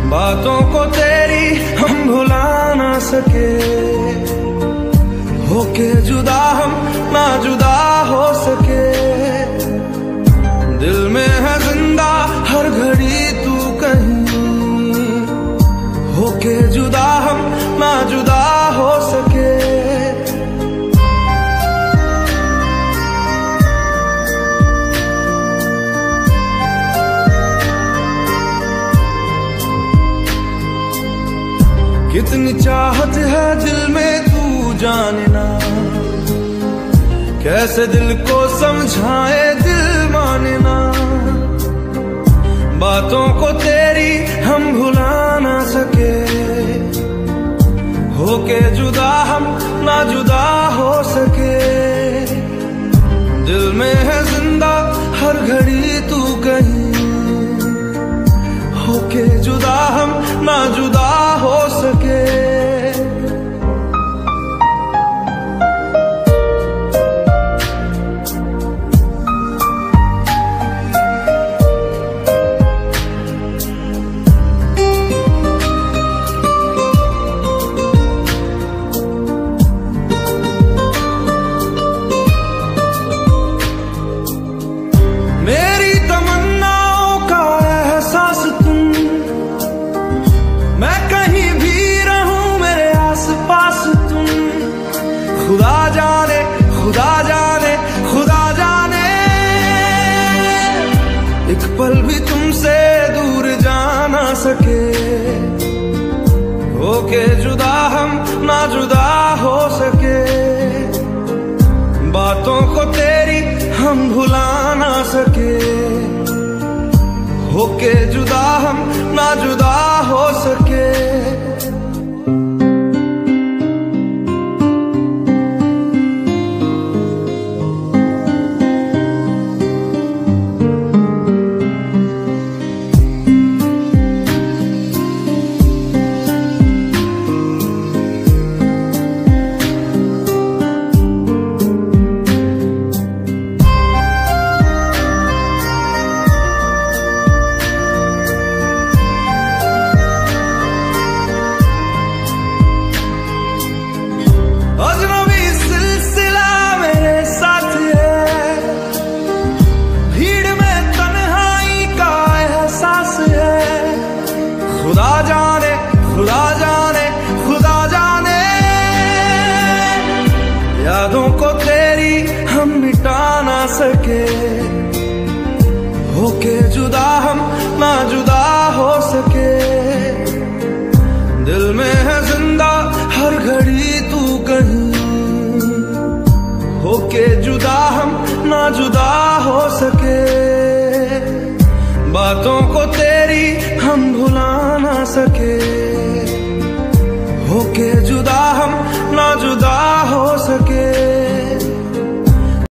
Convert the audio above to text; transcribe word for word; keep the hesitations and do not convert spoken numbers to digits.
बातों को तेरी हम भुला ना सके, होके जुदा हम ना जुदा हो सके। दिल में है जिंदा हर घड़ी तू कहीं, होके जुदा हम ना जुदा हो सके। कितनी चाहत है दिल में तू जाने ना, कैसे दिल को समझाए दिल माने ना। बातों को तेरी हम भुला ना सके, होके जुदा हम ना जुदा हो सके। दिल में है जिंदा हर घड़ी तू कहीं, होके जुदा हम ना जुदा हो सके। मेरी तमन्नाओं का एहसास तुम, मैं कहीं भी रहूं मेरे आस पास तुम। खुदा जाने खुदा जाने खुदा जाने, एक पल भी तुमसे दूर जा ना सके, होके जुदा हम ना जुदा हो सके। बातों को तेरी हम भुला ना सके, होके जुदा हम ना जुदा हो सके। अजनबी सिलसिला मेरे साथ है, भीड़ में तन्हाई का एहसास है। खुदा जाने खुदा जाने खुदा जाने, यादों को तेरी हम मिटा ना सके, होके जुदा हम ना जुदा हो सके। दिल में है जिंदा हर घड़ी तू कहीं, होके जुदा हम ना जुदा हो सके। बातों को तेरी हम भुला ना सके, होके जुदा